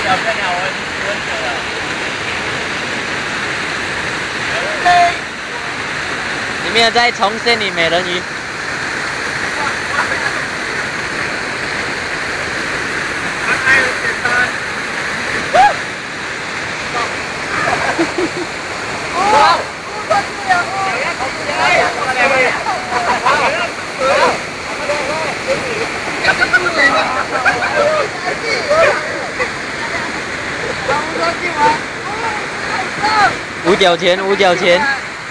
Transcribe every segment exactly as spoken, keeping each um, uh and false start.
漂亮，我已经蹲着了。 你没有在重现你美人鱼。 哇！ 五角钱，五角钱。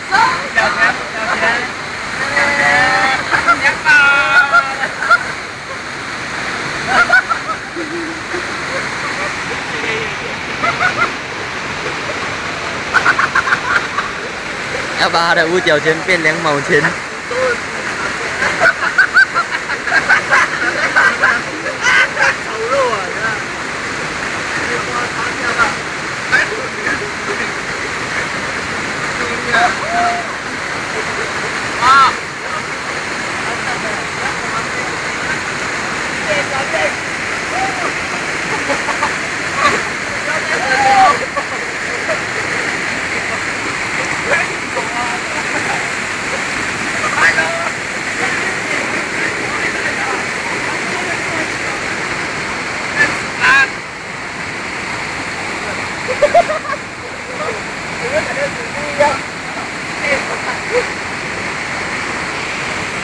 要把他的五角钱变两毛钱。 啊！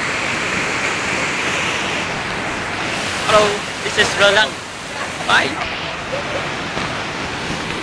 Hello, this is Ledang. Bye.